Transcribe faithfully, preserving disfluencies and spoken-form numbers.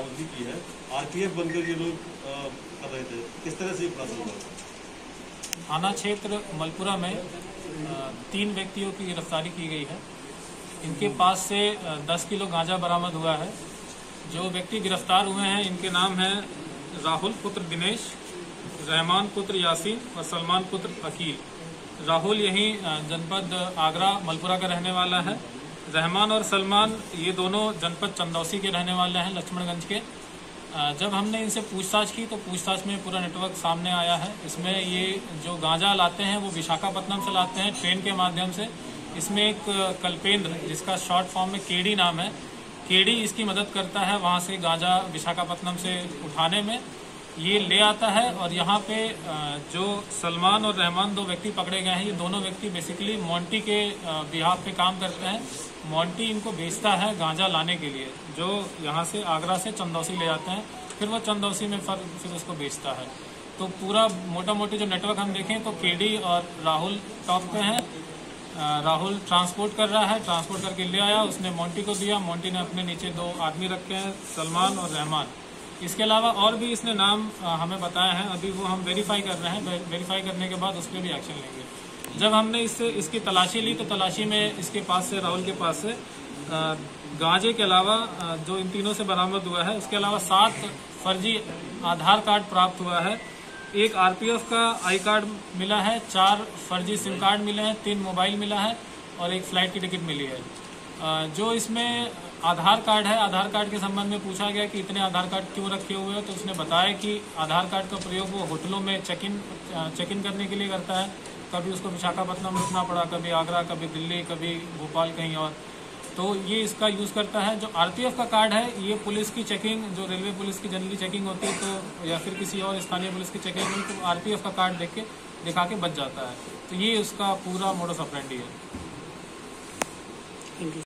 बरामदगी की है। आरपीएफ बनकर ये लोग कर रहे थे, किस तरह से अपराध हुआ? थाना क्षेत्र मलपुरा में तीन व्यक्तियों की गिरफ्तारी की गई है। इनके पास से दस किलो गांजा बरामद हुआ है। जो व्यक्ति गिरफ्तार हुए हैं इनके नाम हैं राहुल पुत्र दिनेश, रहमान पुत्र यासीन और सलमान पुत्र अकील। राहुल यहीं जनपद आगरा मलपुरा का रहने वाला है। रहमान और सलमान ये दोनों जनपद चंदौसी के रहने वाले हैं, लक्ष्मणगंज के। जब हमने इनसे पूछताछ की तो पूछताछ में पूरा नेटवर्क सामने आया है। इसमें ये जो गांजा लाते हैं वो विशाखापट्टनम से लाते हैं ट्रेन के माध्यम से। इसमें एक कल्पेंद्र, जिसका शॉर्ट फॉर्म में केडी नाम है, केडी इसकी मदद करता है वहां से गांजा विशाखापट्टनम से उठाने में। ये ले आता है और यहाँ पे जो सलमान और रहमान दो व्यक्ति पकड़े गए हैं, ये दोनों व्यक्ति बेसिकली मोंटी के बिहाफ पे काम करते हैं। मोंटी इनको बेचता है गांजा लाने के लिए, जो यहाँ से आगरा से चंदौसी ले जाते हैं, फिर वो चंदौसी में फिर फिर उसको बेचता है। तो पूरा मोटा मोटी जो नेटवर्क हम देखें तो केडी और राहुल टॉप पे हैं। राहुल ट्रांसपोर्ट कर रहा है, ट्रांसपोर्ट करके ले आया, उसने मोंटी को दिया, मोंटी ने अपने नीचे दो आदमी रखे हैं, सलमान और रहमान। इसके अलावा और भी इसने नाम हमें बताया है, अभी वो हम वेरीफाई कर रहे हैं। वेरीफाई करने के बाद उस पर भी एक्शन लेंगे। जब हमने इससे इसकी तलाशी ली तो तलाशी में इसके पास से, राहुल के पास से गांजे के अलावा जो इन तीनों से बरामद हुआ है, उसके अलावा सात फर्जी आधार कार्ड प्राप्त हुआ है, एक आरपीएफ का आई कार्ड मिला है, चार फर्जी सिम कार्ड मिले हैं, तीन मोबाइल मिला है और एक फ्लाइट की टिकट मिली है। जो इसमें आधार कार्ड है, आधार कार्ड के संबंध में पूछा गया कि इतने आधार कार्ड क्यों रखे हुए हैं, तो उसने बताया कि आधार कार्ड का प्रयोग वो होटलों में चेक इन चेक इन करने के लिए करता है। कभी उसको विशाखापट्टनम रुकना पड़ा, कभी आगरा, कभी दिल्ली, कभी भोपाल, कहीं और, तो ये इसका यूज़ करता है। जो आरपीएफ का कार्ड है, ये पुलिस की चेकिंग, जो रेलवे पुलिस की जनरली चेकिंग होती है तो, या फिर किसी और स्थानीय पुलिस की चेकिंग हुई तो आरपीएफ का कार्ड देख के दिखा के बच जाता है। तो ये उसका पूरा मोडस ऑपरेंडी है।